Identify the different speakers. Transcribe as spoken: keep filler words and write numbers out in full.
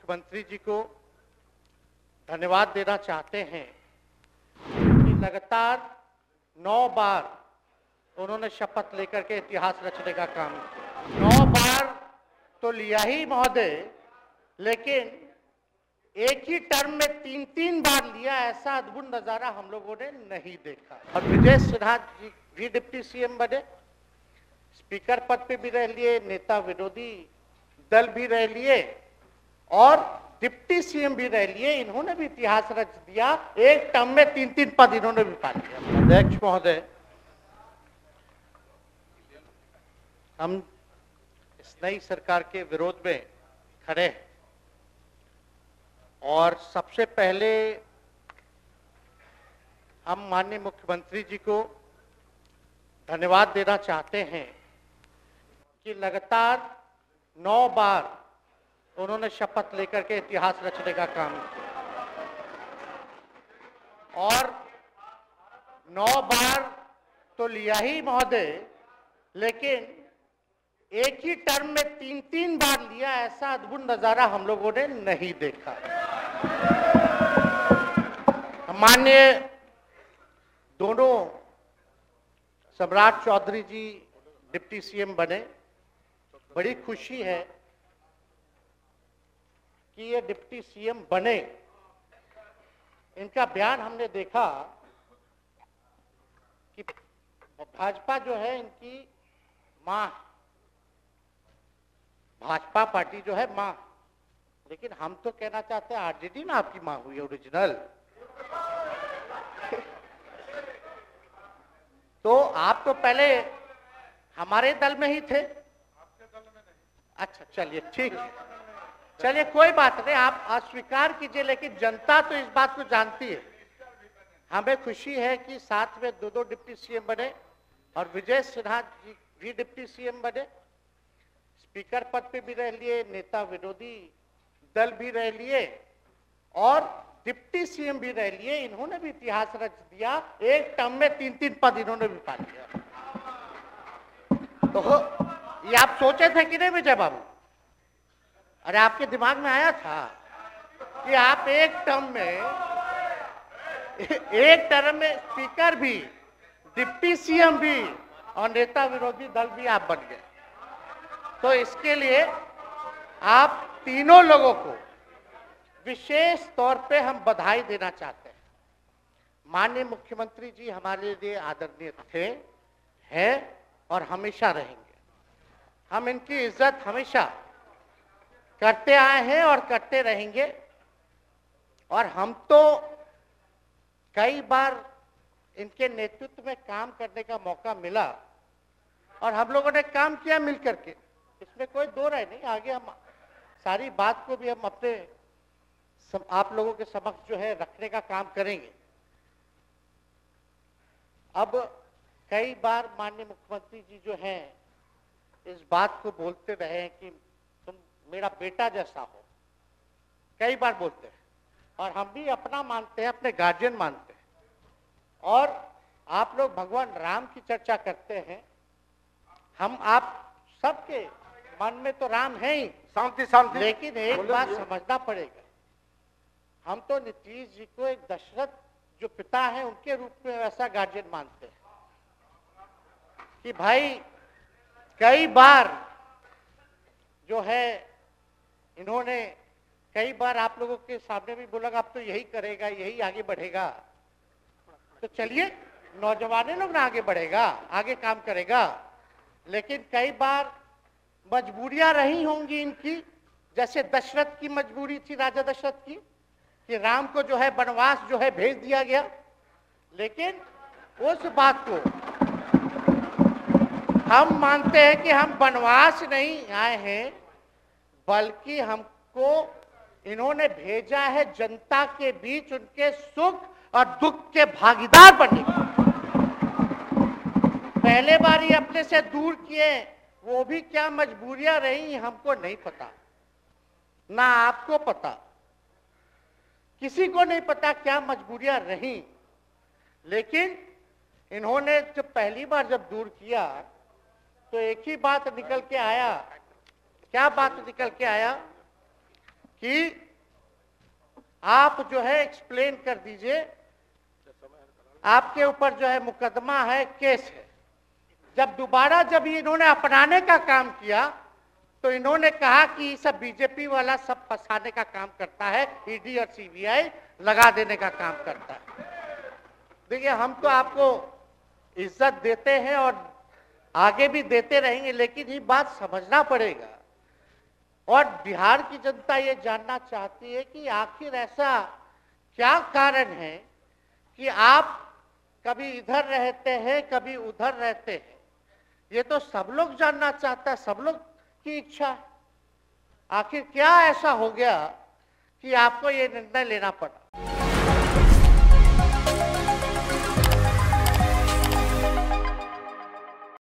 Speaker 1: मुख्यमंत्री जी को धन्यवाद देना चाहते हैं कि लगातार नौ बार उन्होंने शपथ लेकर के इतिहास रचने का काम किया। नौ बार तो लिया ही महोदय, लेकिन एक ही टर्म में तीन तीन बार लिया, ऐसा अद्भुत नजारा हम लोगों ने नहीं देखा। और विजय सिन्हा जी भी डिप्टी सीएम बने, स्पीकर पद पे भी रह लिए, नेता विरोधी दल भी रह लिए और डिप्टी सीएम भी रह लिए। इन्होंने भी इतिहास रच दिया, एक टर्म में तीन तीन पद इन्होंने भी पा लिया। अध्यक्ष महोदय, हम इस नई सरकार के विरोध में खड़े हैं और सबसे पहले हम माननीय मुख्यमंत्री जी को धन्यवाद देना चाहते हैं कि लगातार नौ बार उन्होंने शपथ लेकर के इतिहास रचने का काम किया और नौ बार तो लिया ही महोदय, लेकिन एक ही टर्म में तीन तीन बार लिया, ऐसा अद्भुत नजारा हम लोगों ने नहीं देखा। माननीय दोनों सम्राट चौधरी जी डिप्टी सीएम बने, बड़ी खुशी है कि ये डिप्टी सीएम बने। इनका बयान हमने देखा कि भाजपा जो है इनकी मां, भाजपा पार्टी जो है मां, लेकिन हम तो कहना चाहते हैं आरजेडी में आपकी मां हुई ओरिजिनल। तो आप तो पहले हमारे दल में ही थे। अच्छा चलिए ठीक है, चलिए कोई बात नहीं, आप अस्वीकार कीजिए, लेकिन जनता तो इस बात को जानती है। हमें खुशी है कि साथ में दो दो डिप्टी सीएम बने और विजय सिन्हा जी भी डिप्टी सीएम बने, स्पीकर पद पे भी रह लिए, नेता विरोधी दल भी रह लिए और डिप्टी सीएम भी रह लिए। इन्होंने भी इतिहास रच दिया, एक टर्म में तीन तीन पद इन्होंने भी पा लिया। तो ये आप सोचे थे कि नहीं विजय बाबू? अरे आपके दिमाग में आया था कि आप एक टर्म में एक टर्म में स्पीकर भी, डिप्टी सीएम भी और नेता विरोधी दल भी आप बन गए। तो इसके लिए आप तीनों लोगों को विशेष तौर पे हम बधाई देना चाहते हैं। माननीय मुख्यमंत्री जी हमारे लिए आदरणीय थे, हैं और हमेशा रहेंगे। हम इनकी इज्जत हमेशा करते आए हैं और करते रहेंगे। और हम तो कई बार इनके नेतृत्व में काम करने का मौका मिला और हम लोगों ने काम किया मिल करके, इसमें कोई दो राय नहीं। आगे हम सारी बात को भी हम अपने सब, आप लोगों के समक्ष जो है रखने का काम करेंगे। अब कई बार माननीय मुख्यमंत्री जी जो हैं इस बात को बोलते रहे हैं कि तुम मेरा बेटा जैसा हो, कई बार बोलते हैं और हम भी अपना मानते हैं, अपने गार्जियन मानते हैं। और आप लोग भगवान राम की चर्चा करते हैं, हम आप सबके मन में तो राम है ही, शांति शांति, लेकिन एक बात समझना पड़ेगा, हम तो नीतीश जी को एक दशरथ जो पिता है उनके रूप में वैसा गार्जियन मानते हैं कि भाई कई बार जो है इन्होंने कई बार आप लोगों के सामने भी बोला आप तो यही करेगा, यही आगे बढ़ेगा। तो चलिए नौजवान लोग ना आगे बढ़ेगा, आगे काम करेगा, लेकिन कई बार मजबूरियां रही होंगी इनकी, जैसे दशरथ की मजबूरी थी, राजा दशरथ की, कि राम को जो है वनवास जो है भेज दिया गया। लेकिन उस बात को हम मानते हैं कि हम वनवास नहीं आए हैं, बल्कि हमको इन्होंने भेजा है जनता के बीच उनके सुख और दुख के भागीदार बनने के। पहले बार ही अपने से दूर किए, वो भी क्या मजबूरियां रही हमको नहीं पता, ना आपको पता, किसी को नहीं पता क्या मजबूरियां रही। लेकिन इन्होंने जब पहली बार जब दूर किया तो एक ही बात निकल के आया। क्या बात निकल के आया कि आप जो है एक्सप्लेन कर दीजिए, आपके ऊपर जो है मुकदमा है, केस है। जब दोबारा जब इन्होंने अपनाने का काम किया तो इन्होंने कहा कि ये सब बीजेपी वाला सब फंसाने का काम करता है, ईडी और सीबीआई लगा देने का काम करता है। देखिए, हम तो आपको इज्जत देते हैं और आगे भी देते रहेंगे, लेकिन ये बात समझना पड़ेगा। और बिहार की जनता ये जानना चाहती है कि आखिर ऐसा क्या कारण है कि आप कभी इधर रहते हैं, कभी उधर रहते हैं। ये तो सब लोग जानना चाहता है, सब लोग की इच्छा है। आखिर क्या ऐसा हो गया कि आपको ये निर्णय लेना पड़ा।